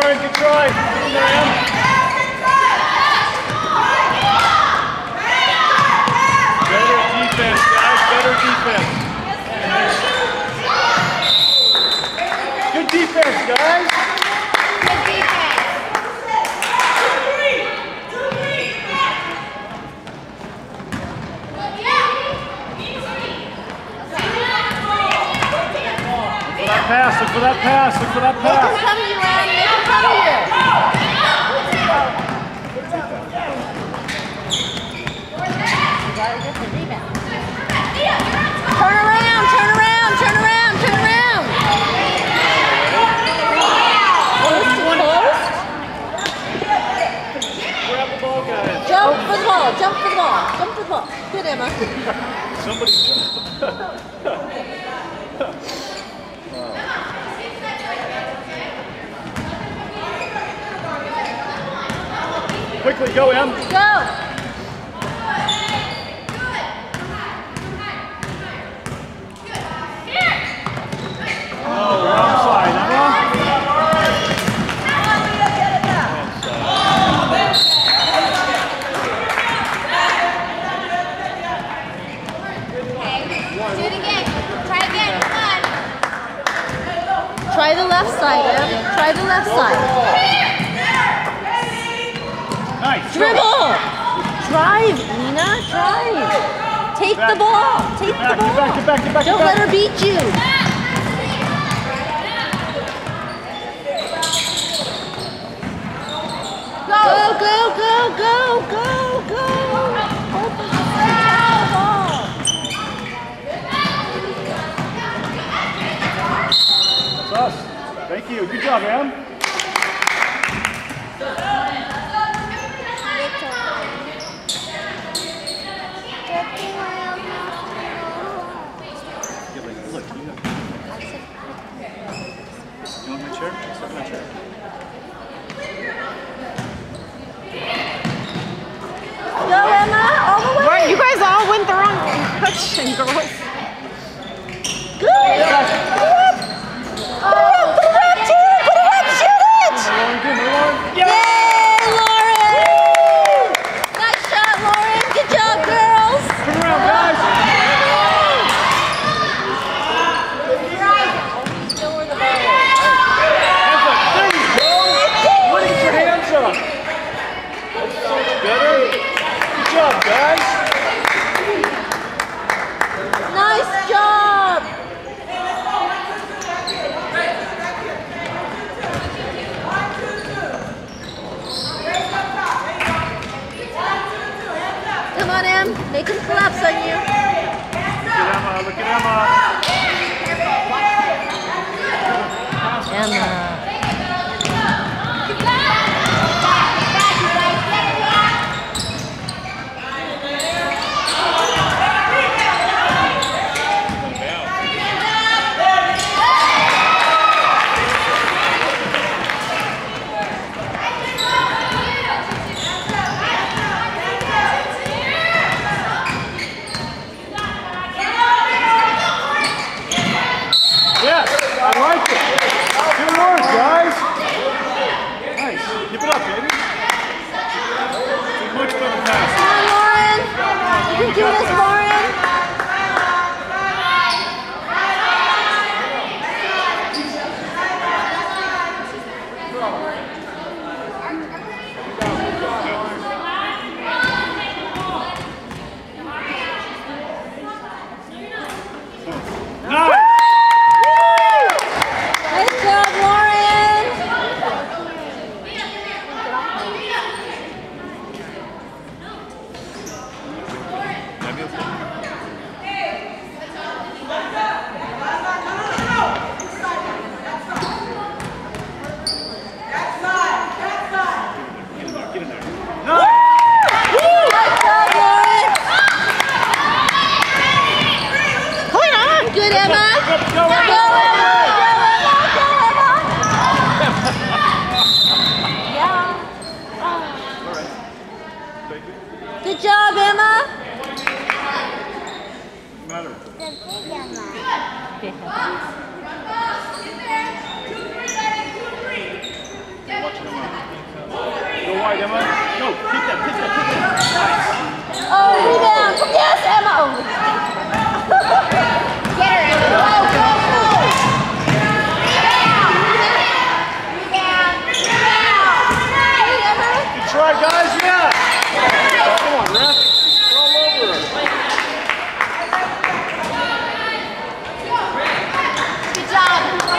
Lauren, good try. Better defense, guys. Better defense. Good defense, guys. Good defense. Look for that pass, look for that pass, look for that pass. Make him come to you, Aaron. Make him come to you. Turn around, turn around, turn around, turn around. Grab the ball, guys. Jump for the ball, jump for the ball, jump for the ball. Good, Emma. Somebody jump. Quickly, go, Em. Go. Oh, wrong side, Emma. Do it again. Try again. Come on. Try the left side, Em. Try the left side. Nice. Dribble. Drive, Nina. Drive. Take the ball. Take the ball. Get back. Don't let her beat you. Go, go, go, go, go, go. Open the ball. That's us. Thank you. Good job, Em. Look, you want my chair? Sit in my chair. Go, Emma. All the way. Right, you guys all went the wrong direction, girls. Good. Put it up, Tina. Put it up. Shoot it. Yay, Lauren. Nice shot, Lauren. Good job, girls. Turn around, guys. Still where the ball is. There you go. Way to get your hands up. That's so much better. Good job, guys. Nice job. Come on, Em. Make him collapse on you. Look at Emma. Emma. Yes, I like it. Good work, guys. Nice. Keep it up, baby. Much better pass. Come on, Lauren. You can do this, Lauren. Nice. Nice job, Lauren. Get in there. Nice job, Lauren. Good, Emma. Go, Emma. Go, Emma. Good job, Emma. Matter. Big Emma. wide, Emma. No, kick that. Nice. Oh, rebound. Yes, Emma. Oh. Get her, Emma. Go. Good try, guys. Yeah. Come on, ref. We're all over her. Good job.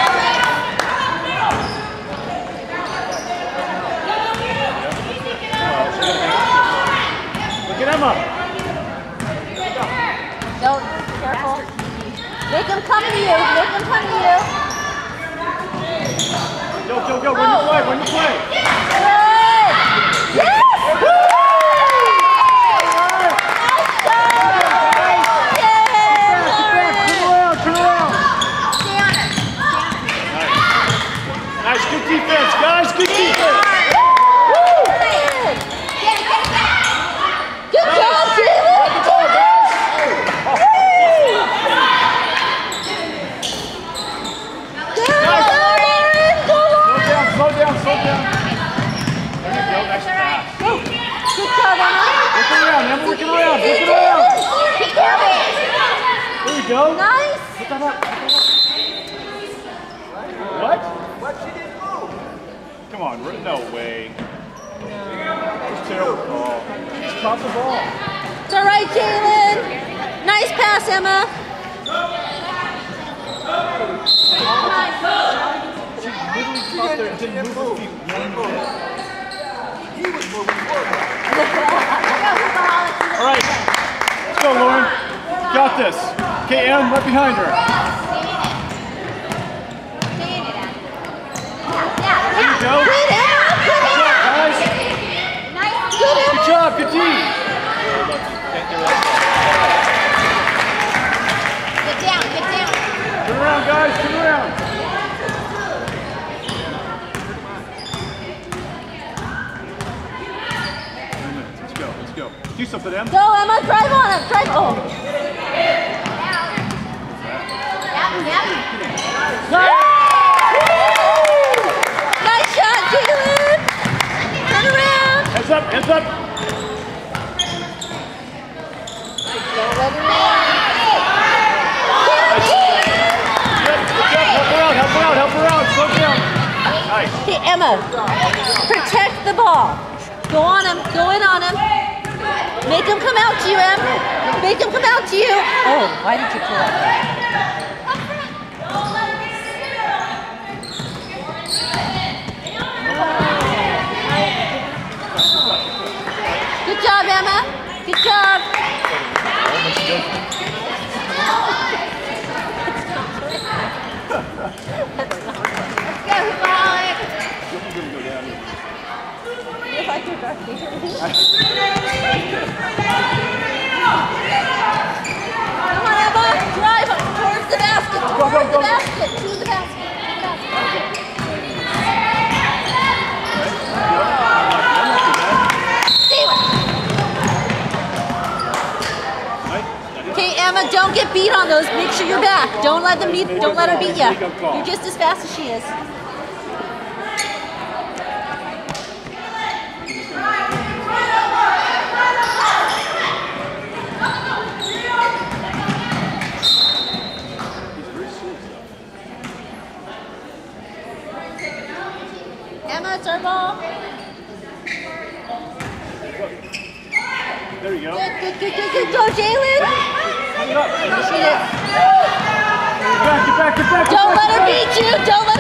Look at Emma. Don't. Careful. Make them come to you. Make them come to you. Go. When you play. Good. Yes! Woo! Turn around. Nice, good defense, guys. Good defense. Good job, David. Slow down. There you go, nice pass. Good job, Emma. Looking around. There you go. Nice. Put that up. What? She didn't move. Come on, no way. It's terrible call. Just caught the ball. It's all right, Jalen. Nice pass, Emma. She literally caught there and didn't move her feet one bit. He was moving forward. All right, let's go, Lauren. Got this. Okay, Em, right behind her. There you go. Good, Emma. Good, Good job, guys. Good job, good team. Get down. Turn around, guys, turn around. Let's go. Do something, Em. Go, Emma. Drive on him. Drive. Oh. Nice shot, Jalen. Turn around. Heads up. Don't let him in. Help her out. Slow down. Nice. Hey, Emma, protect the ball. Go on him. Go in on him. Make him come out to you, Em. Make him come out to you. Oh, why did you pull up? Good job, Emma. Good job. Come on, Emma. Drive towards the basket. Towards the basket. To the basket. Okay, Emma, don't get beat on those. Make sure you're back. Don't let her beat you. You're just as fast as she is. Emma, it's our ball. There you go. Good. Go, Jalen. Get back. Don't let her beat you.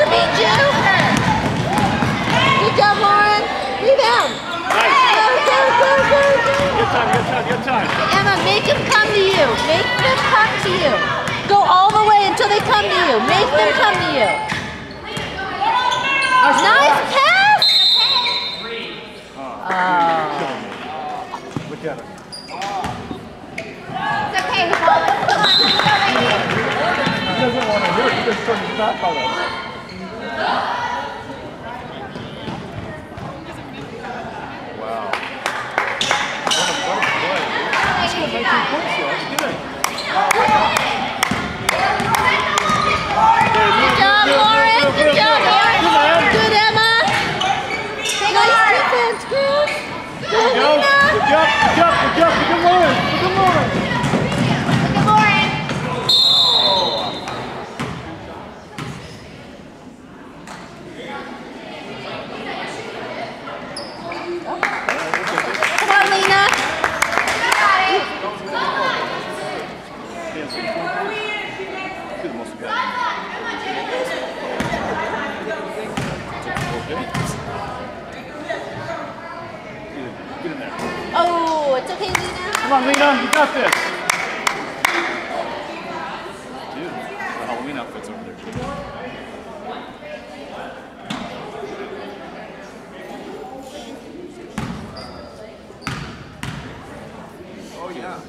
Good job, Lauren. Rebound. Nice. Go. Good time. Emma, make them come to you. Go all the way until they come to you. Make them come to you. Nice pass. Look at her. It's okay, Paula. He doesn't want to hit it. He just turns his back on us. Wow. What a play. She got 19 points though. That's good. Good job, Lauren. Good, Emma. Nice defense, girl. Come on, Lena, you got this. Dude, the Halloween outfits over there. Oh yeah.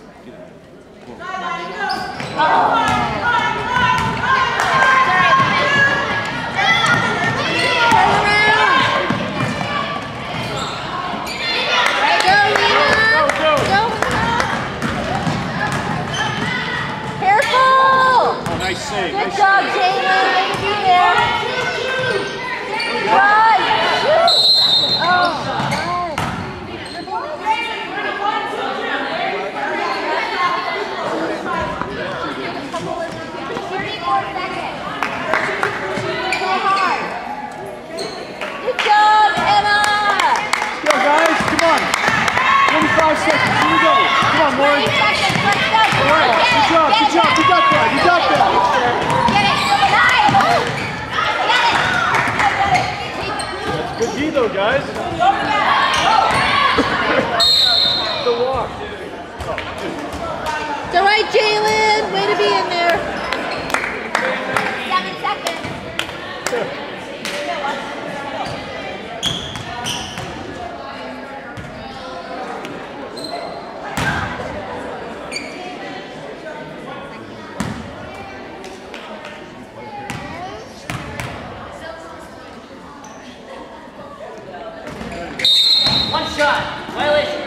Nice save. Good job, Jalen. Way to be there. Run. Oh, God. 34 seconds. So hard. Good job, Emma. Let's go, guys. Come on. 25 seconds. Here we go. Come on, Lauren. 20 seconds. Let's go. All right. Good job. Good job. You got that. You got that. Get it. Nice. Get it. Good D, though, guys. The walk. It's all right, Jalen. Way to be in there. 7 seconds. One shot. Violation.